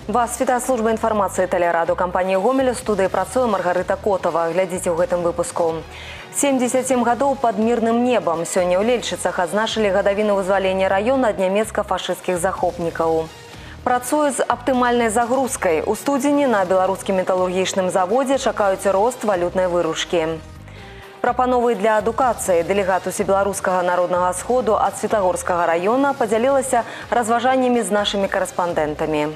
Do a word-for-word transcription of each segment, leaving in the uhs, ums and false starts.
Вас вітае служба інфармацыі тэлерадыё кампаніі Гомель. У студыі працуе Маргарыта Котова. Глядзіце ў гэтым выпуску. семьдесят семь гадоў под мирным небом. Сёння ў Лельчыцах адзначылі гадавіну вызвалення раёна ад нямецка-фашысцкіх захопнікаў. Працуе з аптымальнай загрузкай. У студзені на беларускім металургічным заводзе чакаюць рост валютнай выручкі. Прапановы для адукацыі. Дэлегат усебеларускага народнага сходу ад Светагорскага раёна падзялілася разважаннямі з нашымі карэспандэнтамі.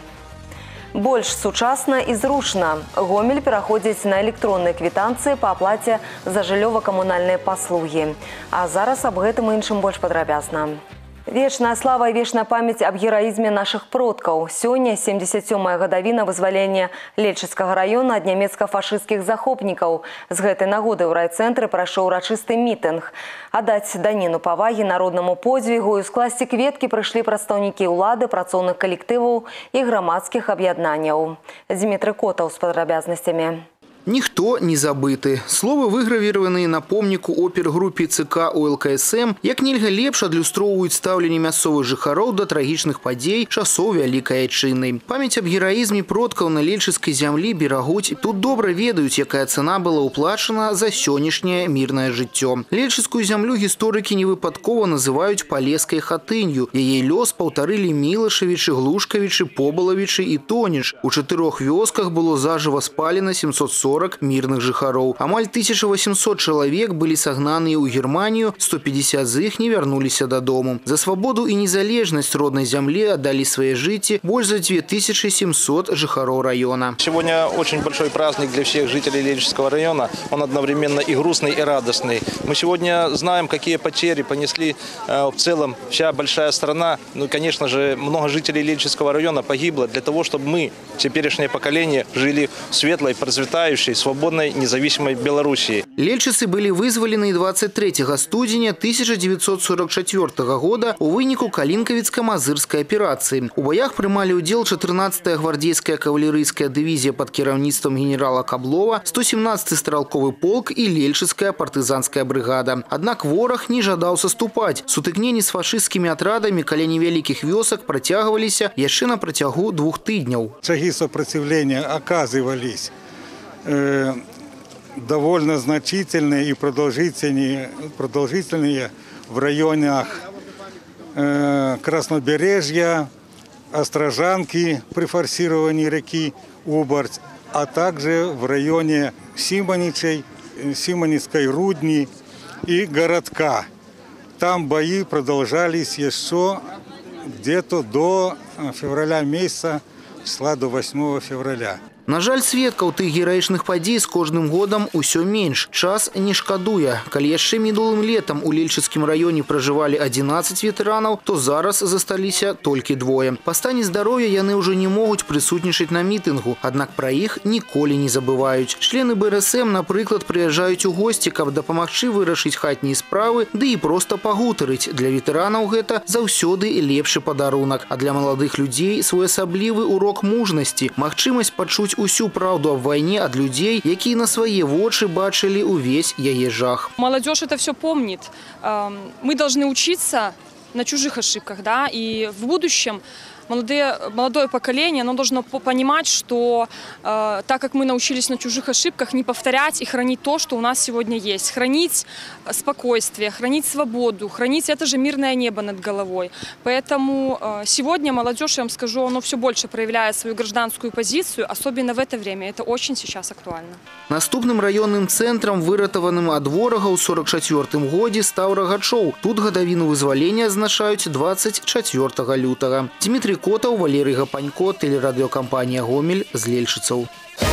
Больш сучасна і зручна. Гомель пераходзіць на электронныя квітанцыі па аплаце за жыллёва-камунальныя паслугі. А зараз аб гэтым і іншым больш падрабязна. Вечная слава і вечная памяць аб гераізме нашых продкаў. Сёння семьдесят сёмая гадавіна вызвалення Лельчыцкага раёна ад нямецка-фашысцкіх захопнікаў. З гэтай нагоды ў райцэнтры прайшоў урачысты мітынг. Аддаць даніну павагі народнаму подзвігу і скласці кветкі прыйшлі прадстаўнікі ўлады, працоўных калектываў і грамадскіх аб'яднанняў. Дмітрий Котаў з падрабязнасцямі. Ніхто не забыты. Словы, выгравіраваныя на помніку опергрупе ЦК УЛКСМ, як нельга лепш адлюстроўваюць стаўленне мясцовых жыхароў да трагічных падзей часоў Вялікай Айчынны. Памяць аб гераізме продкаў на лельчыцкай зямлі берагуць. Тут добра ведаюць, якая цана была ўплачана за сённяшняе мірнае жыццё. Лельчыцкую зямлю гісторыкі невыпадкова называюць палескай хатынью. Яе лёс паўтарылі Мілашавічы, Глушкавічы, Побалавічы і Тоніч. У чатырох вёсках было зажыва спалена семьсот сорок мирных жыхароў. Амаль тысяча восемьсот чалавек былі сагнаныя ў Германію, сто пятьдесят з іх не вярнуліся дадому. За свабоду і незалежнасць роднай зямлі аддалі свае жыцці больш за две тысячи семьсот жыхароў района. Сегодня очень большой праздник для всех жителей Лельчицкого района. Он одновременно и грустный, и радостный. Мы сегодня знаем, какие потери понесли э, в целом вся большая страна. Ну, конечно же, много жителей Лельчицкого района погибло для того, чтобы мы, теперешнее поколение, жили в светлой, процветающей, свободной, независимой Белоруссии. Лельчыцы были вызволены двадцать третьего студзеня тысяча девятьсот сорок четвёртага года у выніку Калинковіцка-Мазырской операции. У боях принимали удел четырнадцатая гвардейская кавалерийская дивизия под кіраўніцтвом генерала Каблова, сто семнадцатый стрелковый полк и Лельчыцкая партизанская бригада. Однако ворог не жадал соступать. Сутыкнения с фашистскими отрядами каля невялікіх вёсак протягивались еще на протягу двух тыдняў. Шаги сопротивления оказывались э, довольно значительные и продолжительные, продолжительные в районах э, Краснобережья, Острожанки при форсировании реки Уборц, а также в районе Симоничей, Симоницкой Рудни и городка. Там бои продолжались еще где-то до февраля месяца, числа до восьмого февраля. На жаль, сведкаў тых гераічных падзей з кожным годам усё менш. Час не шкадуе. Калі яшчэ мінулым летам у Лельчыцкім раёне пражывалі одиннадцать ветэранаў, то зараз засталіся толькі двое. Па стане здароўя яны ўжо не могуць прысутнічаць на мітынгу, аднак пра іх ніколі не забываюць. Члены БРСМ, напрыклад, прыязджаюць у госці, каб дапамагчы вырашыць хатнія справы, ды і проста пагутарыць. Для ветэранаў гэта заўсёды лепшы падарунак, а для маладых людзей своеасаблівы урок мужнасці, магчымасць пачуць усю правду об войне от людей, якія на свои вочы бачили увесь яе жах. Молодежь это все помнит. Мы должны учиться на чужих ошибках, да, и в будущем Молодые, молодое поколение оно должно понимать, что э, так как мы научились на чужих ошибках, не повторять и хранить то, что у нас сегодня есть. Хранить спокойствие, хранить свободу, хранить это же мирное небо над головой. Поэтому э, сегодня молодежь, я вам скажу, оно все больше проявляет свою гражданскую позицию, особенно в это время. Это очень сейчас актуально. Наступным районным центром, выратаваным ад ворага ў сорок чацвёртым годзе, стаў Рагачоў. Тут гадавіну вызвалення адзначаюць двадцать чацвёртага лютага. Дмитрий Котаў, Валерий Гапанько, телерадиокомпания «Гомель» з Лельчыцаў.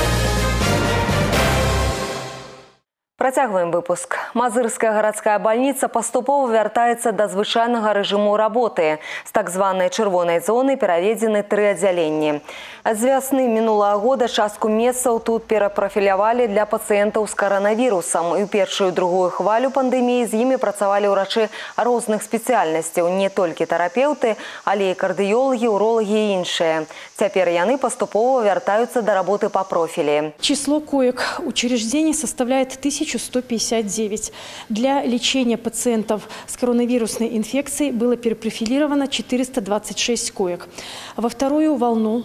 Працягваем выпуск. Мазырская гарадская больница паступова вяртаецца да звычайнага рэжыму работы. З так званай чырвонай зоны пераведзены тры аддзяленні. З вясны мінулага года частку месцаў тут перапрафілявалі для пацыентаў з каранавірусам. І ў першую і другую хвалю пандэміі з імі працавалі ўрачы розных спецыяльнасцяў, не толькі тэрапеўты, але і кардыёлагі, уролагі і іншыя. Цяпер яны паступова вяртаюцца да работы па профілі. Число коек учреждений составляет тысячу сто пятьдесят девять. Для лечения пациентов с коронавирусной инфекцией было перепрофилировано четыреста двадцать шесть коек. Во вторую волну дополнительно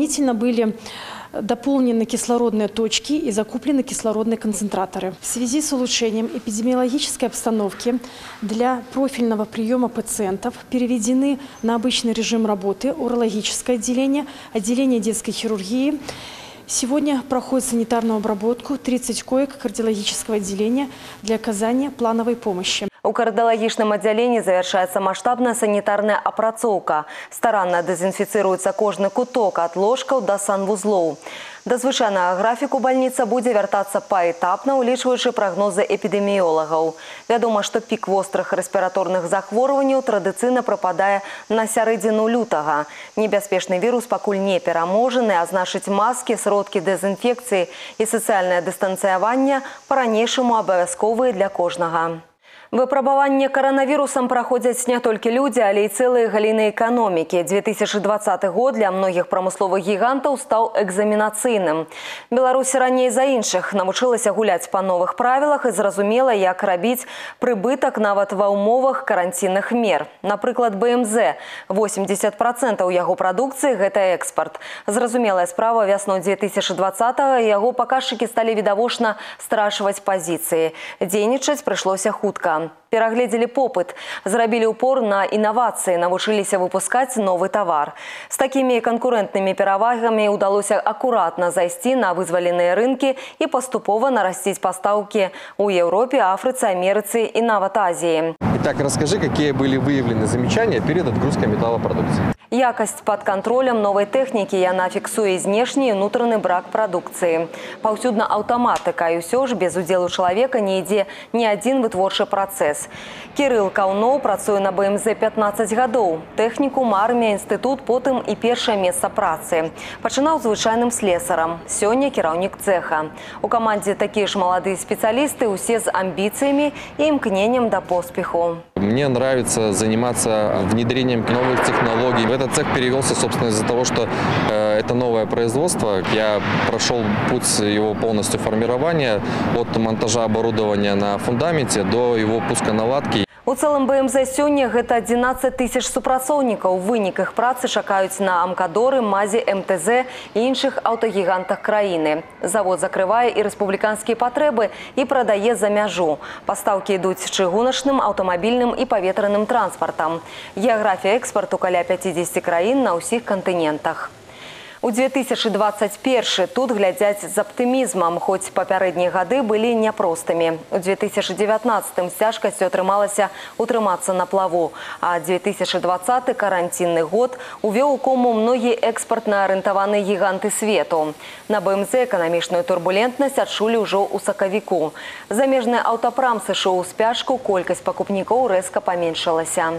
дополнительно были дополнены кислородные точки и закуплены кислородные концентраторы. В связи с улучшением эпидемиологической обстановки для профильного приема пациентов переведены на обычный режим работы урологическое отделение, отделение детской хирургии. Сегодня проходит санитарную обработку тридцать коек кардиологического отделения для оказания плановой помощи. У кардиологичном отделении завершается масштабная санитарная опрацоўка. Старанно дезинфицируется кожный куток от ложкаў до санвузлоў. До звычайнага графіку больница будет вяртацца паэтапна, улічваючы прогнозы эпидемиологов. Вядома, что пик острых респираторных захворванняў традыцыйна прападае на сярэдзіну лютага. Небяспечны вирус пакуль не пераможаны, а значыць маски, сродкі дезинфекции и социальное дистанцирование по-ранейшаму абавязковыя для кожнага. Выпрабаванне коронавирусом проходят не только люди, але и целые галины экономики. две тысячи двадцатый год для многих промысловых гигантов стал экзаменацыйным. Беларусь ранее за іншых навучылася гуляць по новых правилах и зразумела, як рабіць прыбытак нават ва ўмовах карантинных мер. Напрыклад, бэ эм зэ. восемьдесят процентов яго продукции – это экспорт. Зразумелая справа вясной две тысячи двадцатого яго паказчыкі стали відавочна страшваць позиции. Дзейнічаць прыйшлося хутка. Перагледзелі попыт, зрабілі упор на інавацыі, навучыліся выпускаць новый товар. С такими конкурентными перавагами удалося аккуратно зайсці на вызваленыя рынкі и поступово нарастить поставки у Европе, Африцы, Америцы и нават Азии. Итак, расскажи, какие были выявлены замечания перед отгрузкой металлопродукции. Якость под контролем новой техники яна фіксуе знешні і ўнутраны брак прадукцыі. Паўсюдна аўтаматыка, і ўсё ж без удзелу чалавека не ідзе ні адзін вытворчы працэс. Кірыл Каўноў працуе на бэ эм зэ пятнадцать гадоў. Тэхнікум, армія, інстытут, потым і першае месца працы. Пачынаў звычайным слесарам. Сёння кіраўнік цеха. У камандзе такія ж маладыя спецыялісты, усе з амбіцыямі і імкненнем да поспеху. Мне нравится заниматься внедрением новых технологий. Этот цех перевелся, собственно, из-за того, что э, это новое производство. Я прошел путь его полностью формирования, от монтажа оборудования на фундаменте до его пусконаладки. У цэлым бэ эм зэ сёння гэта адзінаццаць тысяч супрацоўнікаў. Вынік іх працы чакаюць на Амкадоры, Мазе, эм тэ зэ і іншых аўтагігантах краіны. Завод закрывае і рэспубліканскія патрэбы і прадае за мяжу. Пастаўкі ідуць чыгуначным, аўтамабільным і паветраным транспартам. Геаграфія экспарту каля пяцідзесяці краін на ўсіх кантынентах. У две тысячи двадцать первом тут глядзяць з аптымізмам, хоць папярэднія гады былі няпростымі. У две тысячи девятнадцатым з цяжкасцю атрымалася утрымацца на плаву, а две тысячи двадцаты карантинны год увёў у кому многія экспартна арыентаваныя гіганты свету. На бэ эм зэ эканамічную турбулентнасць адчулі ўжо ў сакавіку. Замежны аўтапрам сышоў у спячку, колькасць пакупнікоў рэзка паменшылася.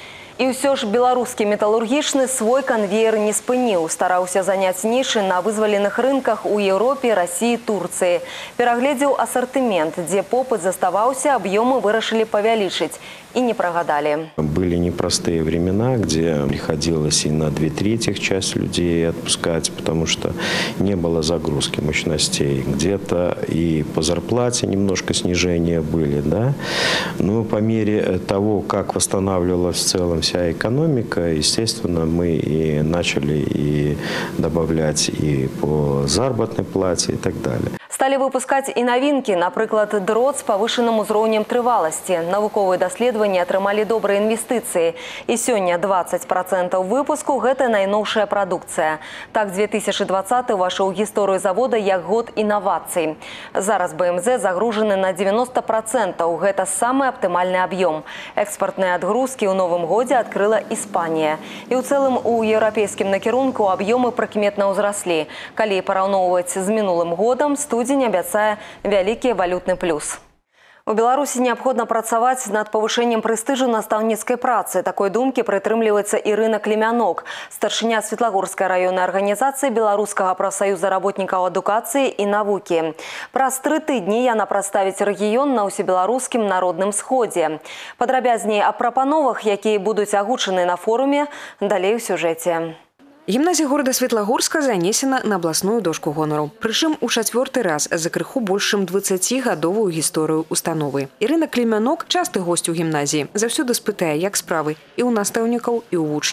І ўсё ж беларускі металургічны свой канвеер не спыніў, стараўся заняць нішы на вызваленых рынках у Еўропе, Расіі, Турцыі. Перагледзеў асартымент, дзе попыт заставаўся, аб'ёмы вырашылі павялічыць. И не прогадали. Были непростые времена, где приходилось и на две трети часть людей отпускать, потому что не было загрузки мощностей. Где-то и по зарплате немножко снижения были, да. Но по мере того, как восстанавливалась в целом вся экономика, естественно, мы и начали и добавлять и по заработной плате и так далее. Стали выпускать и новинки, например, дрот с повышенным узроўнем трывалости. Навуковые исследования атрымалі добрые инвестиции. И сегодня двадцать процентов выпуску – это найноўшая продукция. Так, две тысячи двадцатый вошел в историю завода як год инноваций. Зараз бэ эм зэ загружены на девяносто процентов. Это самый оптимальный объем. Экспортные отгрузки в новом году открыла Испания. И в целом у европейским накірунку объемы прыкметна ўзраслі. Калі параўноўваць з мінулым годом, студзень абяцае вялікі валютны плюс. У Беларусі неабходна працаваць над павышэннем прэстыжу настаўніцкай працы. Такой думкі прытрымліваецца Ірына Клімянок, старшыня Светлагорскай раённай арганізацыі Беларускага прафсаюза работнікаў адукацыі і навукі. Праз тры тыдні яна прадставіць рэгіён на ўсебеларускім народным сходзе. Падрабязней аб прапановах, якія будуць агучаны на форуме, далей у сюжэце. Гімназія горада Светлагорска занесена на абласную дошку гонару. Прычым у чацвёрты раз за крыху больш чым дваццацігадовую гісторыю установы. Ірына Клімянок, часты госць у гімназіі, заўсёды спытае, як справы і ў настаўнікаў, і ў вучняў.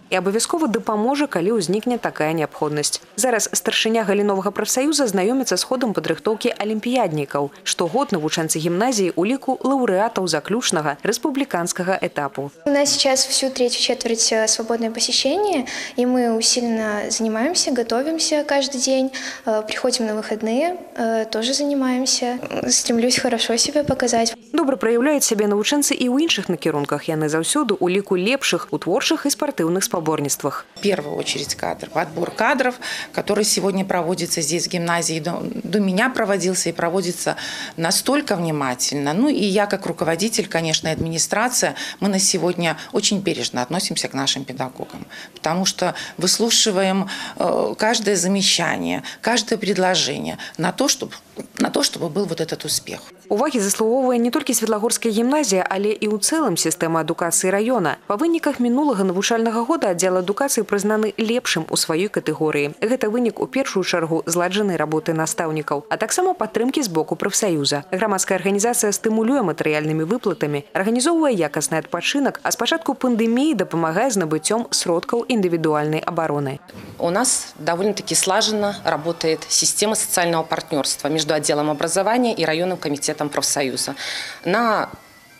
і абавязкова дапаможа, калі ўзнікне такая неабходнасць. Зараз старшыня галіновага прафсаюза знаёміцца з ходам падрыхтоўкі алімпіяднікаў. Штогод навучэнцы гімназіі у ліку лаўрэатаў заключнага рэспубліканскага этапу. У нас сейчас всю третью четверть свободное посещение, и мы усиленно занимаемся, готовимся каждый день, приходим на выходные, тоже занимаемся. Стремлюсь хорошо себя показать. Добра праяўляюць сябе навучэнцы і ў іншых накірунках. Яны заўсёды у ліку лепшых у творчых і спартыўных спаборніцтвах. В первую очередь кадр, подбор кадров, который сегодня проводится здесь в гимназии, до, до меня проводился и проводится настолько внимательно. Ну и я как руководитель, конечно, администрация, мы на сегодня очень бережно относимся к нашим педагогам, потому что выслушиваем э, каждое замечание, каждое предложение на то, чтобы, на то, чтобы был вот этот успех. Увагі заслуговуе не толькі Светлагорская гімназія, але і ў цэлым сістэма адукацыі раёна. Па выніках мінулага навучальнага года аддзел адукацыі прызнаны лепшым у сваёй катэгорыі. Гэта вынік у першую чаргу зладжанай работы настаўнікаў, а таксама падтрымкі з боку прафсаюза. Грамадская арганізацыя стымулюе матэрыяльнымі выплатамі, арганізоўвае якасны адпачынак, а з пачатку пандэміі дапамагае з набыццём сродкаў індывідуальнай абароны. У нас довольно-таки слаженно работает система социального партнерства между отделом образования и районным комитетом профсоюза на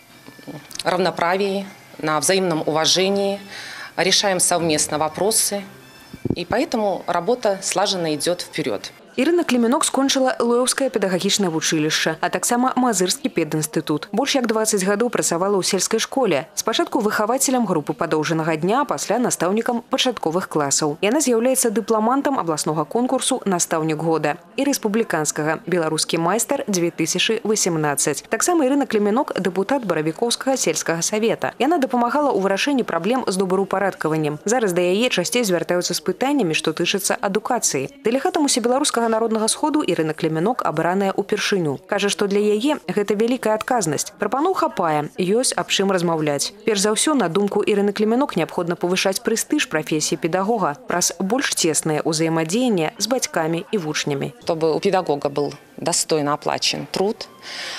равноправии, на взаимном уважении, решаем совместно вопросы, и поэтому работа слаженно идет вперед. Ірына Клімінок скончыла Лоўскае педагагічнае вучылішча, а таксама Мазырскі педінстытут. Больш як дваццаць гадоў працавала ў сельскай школе. Спачатку выхавацелем групы падоўжанага дня, а пасля настаўнікам пачатковых класаў. Яна з'яўляецца дыпламантам абласнога конкурсу «Настаўнік года» і рэспубліканскага «Беларускі майстар две тысячи восемнадцать». Таксама Ірына Клімінок – дэпутат Баравікоўскага сельскага савета. Яна дапамагала ў вырашэнні праблем з добраўпарадкаваннем. Зараз да яе часцей звяртаюцца з пытаннямі, што тычацца адукацыі. Дэлегатам усебеларускага народнага сходу Ірына Клімінок абраная ўпершыню. Кажа, што для яе гэта вялікая адказнасць. Прапаноў хапае, ёсць аб чым размаўляць. Перш за ўсё, на думку Ірыны Клімінок, неабходна павышаць прэстыж прафесіі педагога праз больш цеснае ўзаемадзеянне з бацькамі і вучнямі. Чтобы у педагога был достойно оплачен труд,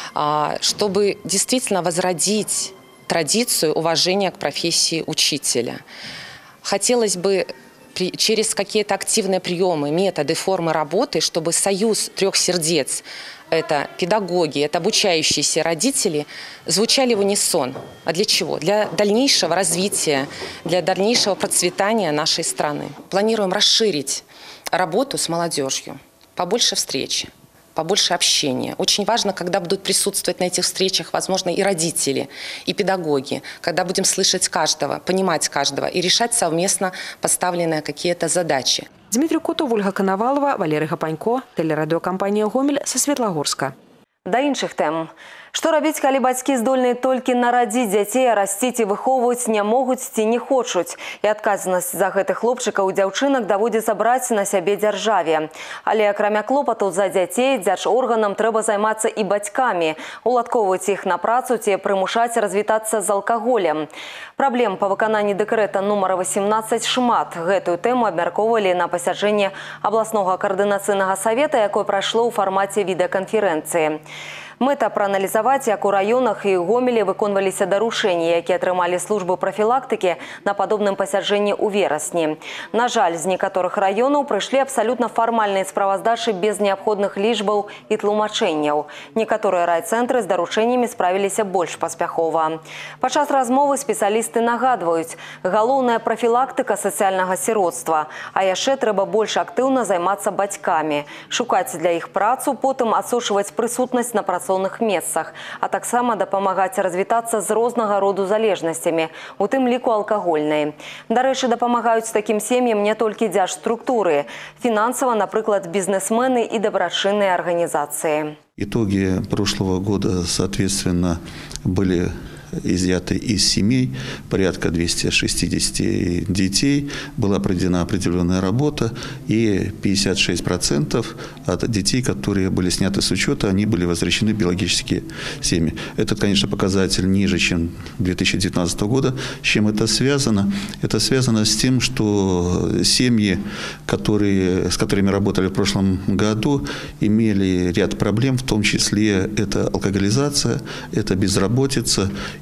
чтобы действительно возродить традицию уважения к профессии учителя. Хотелось бы через какие-то активные приемы, методы, формы работы, чтобы союз трех сердец, это педагоги, это обучающиеся родители, звучали в унисон. А для чего? Для дальнейшего развития, для дальнейшего процветания нашей страны. Планируем расширить работу с молодежью, побольше встреч, побольше общения. Очень важно, когда будут присутствовать на этих встречах, возможно, и родители, и педагоги, когда будем слышать каждого, понимать каждого и решать совместно поставленные какие-то задачи. Дмитрий Котов, Ольга Коновалова, Валерий Гапанько, телерадиокомпания «Гомель» со Светлагорска. Да іншых тэм. Што рабіць, калі бацькі здольныя толькі нарадзіць дзяцей, а расціць і выхоўваць не могуць ці не хочуць? І адказнасць за гэтых хлопчыкаў і дзяўчынак даводзіцца браць на сябе дзяржаве. Але акрамя клопатаў за дзяцей, дзяржорганам трэба займацца і бацькамі, уладкоўваць іх на працу ці прымушаць развітацца з алкаголем. Праблем па выкананні дэкрэта нумара восемнадцать шмат. Гэтую тэму абмяркоўвалі на пасяджэнні абласнога каардынацыйнага савета, якое прайшло ў фармаце відэаканферэнцыі. Мэта прааналізаваць, як у раёнах і Гомелі выконваліся дарушэнні, якія атрымалі службы прафілактыкі на падобным пасяджэнні ў верасні. На жаль, з некаторых раёнаў прыйшлі абсалютна фармальныя справаздачы без неабходных лічбаў і тлумачэнняў. Некаторыя райцэнтры з дарушэннямі справіліся больш паспяхова. Падчас размовы спецыялісты нагадваюць, галоўная прафілактыка сацыяльнага сіротства, а яшчэ трэба больш актыўна займацца бацькамі, шукаць для іх працу, потым адсочваць прысутнасць на працоўных месцах, а таксама дапамагаць развітацца з рознага роду залежнасцямі, у тым ліку алкагольнай. Дарэчы, дапамагаюць такім сем'ям не толькі дзяржструктуры. Фінансава, напрыклад, бізнесмены і дабрачынныя арганізацыі. Итоги прошлого года, соответственно, были изъяты из семей, порядка двухсот шестидесяти детей, была проведена определенная работа, и пятьдесят шесть процентов от детей, которые были сняты с учета, они были возвращены в биологические семьи. Это, конечно, показатель ниже, чем две тысячи девятнадцатого года. С чем это связано? Это связано с тем, что семьи, которые, с которыми работали в прошлом году, имели ряд проблем, в том числе это алкоголизация, это безработица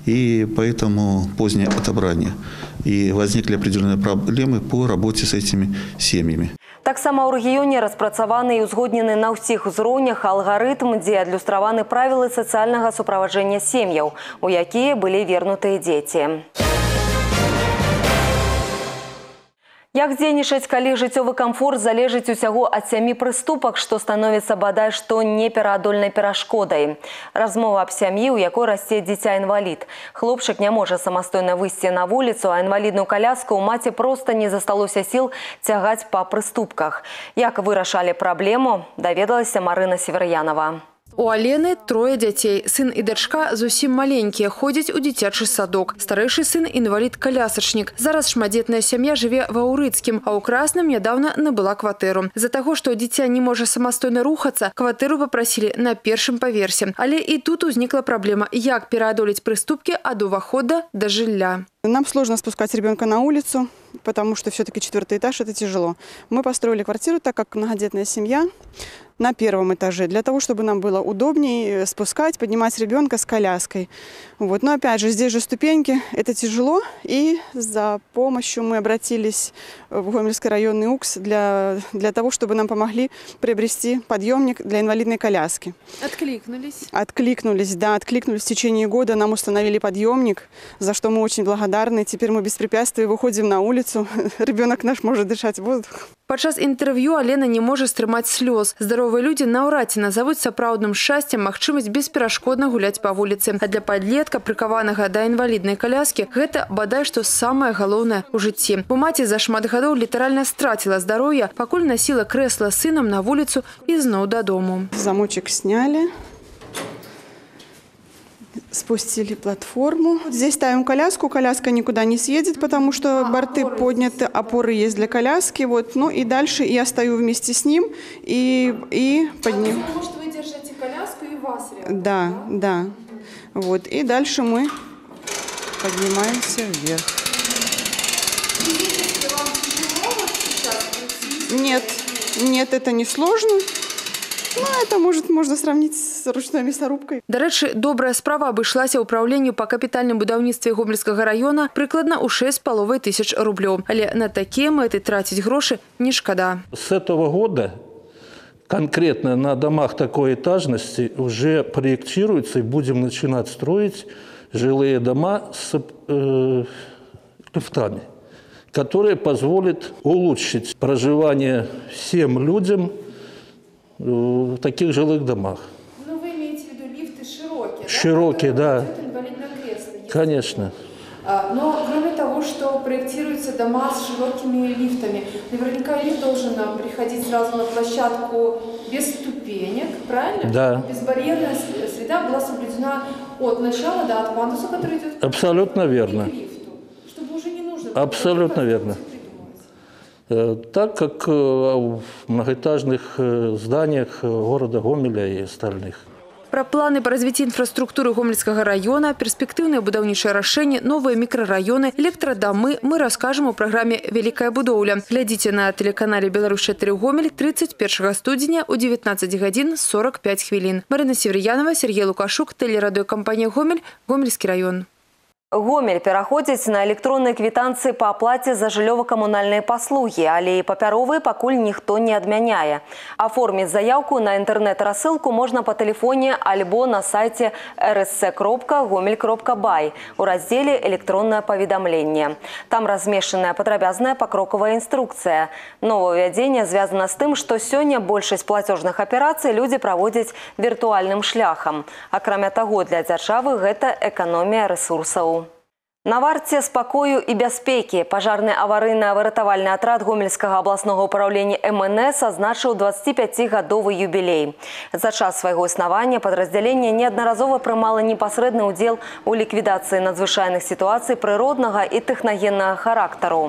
и поэтому позднее отобрание. И возникли определенные проблемы по работе с этими семьями. Таксама ў рэгіёне распрацаваны і ўзгоднены на ўсіх узроўнях алгарытм, дзе адлюстраваны правілы сацыяльнага суправаджэння сем'яў, у якія былі вернутыя дзеці. Як дзейнічаць, калі жыццёвы камфорт залежыць усяго ад сямі прыступак, што становіцца бадай што непераадольнай перашкодай. Размова аб сям'і, у якой расце дзіця-інвалід. Хлопчык не можа самастойна выйсці на вуліцу, а інвалідную каляску ў маці проста не засталося сіл цягаць па прыступках. Як вырашалі праблему, даведалася Марына Северянова. У Алены трое дзяцей. Сын і дачка зусім маленькія, ходзяць у дзіцячы садок. Старэйшы сын інвалід-колясачнік. Зараз шматдзетная сям'я жыве ва Ўрыцкім, а ў Красным нядаўна набыла кватэру. З-за таго, што дзіця не можа самастойна рухацца, кватэру папрасілі на першым паверсе. Але і тут узнікла праблема, як пераадолець прыступкі ад увахода да жылля. Нам сложно спускать ребенка на улицу, потому что все-таки четвертый этаж – это тяжело. Мы построили квартиру, так как многодетная семья, на первом этаже, для того, чтобы нам было удобнее спускать, поднимать ребенка с коляской. Вот. Но опять же, здесь же ступеньки, это тяжело, и за помощью мы обратились в Гомельский районный УКС для, для того, чтобы нам помогли приобрести подъемник для инвалидной коляски. Откликнулись? Откликнулись, да, откликнулись. В течение года нам установили подъемник, за что мы очень благодарны. Теперь мы без препятствий выходим на улицу, ребенок наш может дышать воздухом. Падчас інтэрв'ю Алена не можа стрымаць слёз. Здаровыя людзі наўрад ці назавуць сапраўдным шчасцем магчымасць бесперашкодна гуляць па вуліцы. А для падлетка, прыкаванага да інваліднай каляскі, гэта бадай што самае галоўнае ў жыцці. Бо маці за шмат гадоў літаральна страціла здароўе, пакуль насіла крэсла з сынам на вуліцу і зноў дадому. Замочек сняли. Спустили платформу. Здесь ставим коляску. Коляска никуда не съедет, потому что борты подняты, опоры есть для коляски. Вот. Ну и дальше я стою вместе с ним и, и поднимаю. Потому что вы держите коляску и вас рядом. Да, да. Вот. И дальше мы поднимаемся вверх. Нет, нет, это не сложно. Ну, это может, можно сравнить с ручной мясорубкой. До рэчы, добрая справа абышлася ўпраўленню па капітальным будаўніцтве Гомельскага района прыкладна ў шесть з паловай тысяч рублёў. Але на такія мэты траціць грошы не шкада. С этого года конкретно на домах такой этажности уже проектируется и будем начинать строить жилые дома с э, лифтами, которые позволят улучшить проживание всем людям в таких жилых домах. Ну, вы имеете в виду лифты широкие, Широкие, да? да? Инвалидное кресло. Конечно. Но кроме того, что проектируются дома с широкими лифтами, наверняка лифт должен приходить сразу на площадку без ступенек, правильно? Да. Безбарьерная среда была соблюдена от начала до от пандуса, который идет Абсолютно верно. к лифту, чтобы уже не нужно... Абсолютно верно. Так как в многоэтажных зданиях города Гомеля и остальных. Про планы по развитию инфраструктуры Гомельского района, перспективные будаўнічыя рашэнні, новые микрорайоны, электродомы мы расскажем у программе «Великая будоўля». Глядите на телеканале «Беларусь четыре Гомель» тридцать первого студзеня у девятнадцать гадзін сорок пять хвілін. Марина Северянова, Сергей Лукашук, телерадиокомпания «Гомель», Гомельский район. Гомель пераходзіць на электронныя квітанцыі па аплаце за жыллёва-камунальныя паслугі, але і папяровыя пакуль ніхто не адмяняе. Аформіць заяўку на інтэрнэт-рассылку можна па тэлефоне альбо на сайце эр эс цэ кропка гомель кропка бай у раздзеле «Электроннае паведамленне». Там размешчаная падрабязная пакрокавая інструкцыя. Новаўвядзенне звязана з тым, што сёння большасць плацёжных аперацый людзі праводзяць віртуальным шляхам. Акрамя таго, для дзяржавы гэта эканомія рэсурсаў. На варце спакою і бяспекі пажарны аварыйна-выратавальны атрад Гомельскага абласнога ўпраўлення эм эн эс адзначыў дваццаціпяцігадовы юбілей. За час свайго існавання падраздзяленне неаднаразова прымала непасрэдны ўдзел у ліквідацыі надзвычайных сітуацый прыроднага і тэхнагеннага характару.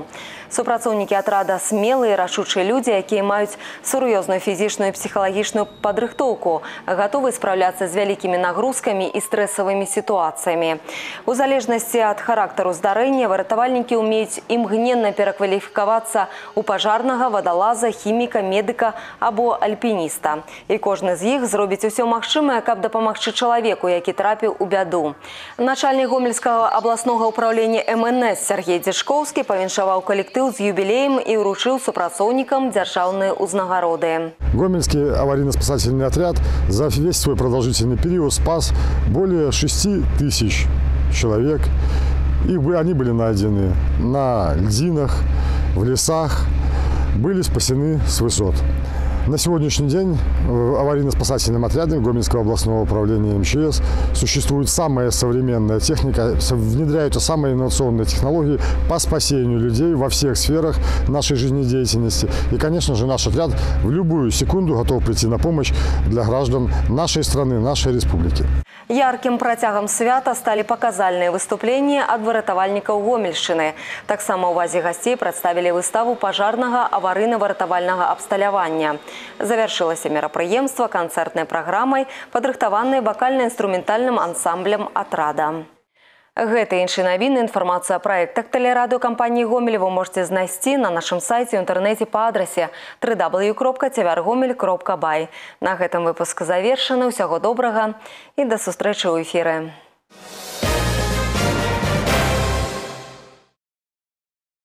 Супрацоўнікі атрада смелыя, рашучыя людзі, якія маюць сур'ёзную фізічную і псіхалагічную падрыхтоўку, гатовы спраўляцца з вялікімі нагрузкамі і стрэсавымі сітуацыямі. У залежнасці ад характару здарэння выратавальнікі ўмеюць імгненна перакваліфікавацца ў пажарнага, вадалаза, хіміка, медыка або альпініста. І кожны з іх зробіць усё магчымае, каб дапамагчы чалавеку, які трапіў у бяду. Начальник Гомельскага абласнога ўправлення эм эн эс Сергей Дзяжкоўскі павіншаваў калектыў з юбілеем і ўручыў супрацоўнікам дзяржаўныя ўзнагароды. Гомельский аварийно-спасательный отряд за весь свой продолжительный период спас более шести тысяч человек. И они были найдены на льдинах, в лесах, были спасены с высот. На сегодняшний день в аварийно-спасательном отряде Гомельского областного управления эм че эс существует самая современная техника, внедряются самые инновационные технологии по спасению людей во всех сферах нашей жизнедеятельности. И, конечно же, наш отряд в любую секунду готов прийти на помощь для граждан нашей страны, нашей республики. Ярким працягам свята стали паказальныя выступления ад выратавальнікаў Гомельшчыны. Таксама ўвазе гасцей прадставілі выставу пажарнага аварыйна-выратавальнага абсталявання. Завяршылася мерапрыемства канцэртнай праграмай, падрыхтаванай вакальна-інструментальным ансамблем атрада. Гэта і іншыя навіны, інфармацыя о праектах тэлерадыёкампаніі «Гомель» вы можете знайсці на нашым сайце ў інтэрнэце па адрасе дабл ю дабл ю дабл ю кропка цвяргомель кропка бай. На гэтым выпуск завершаны. Усяго добрага і да сустрэчы ў эфіры.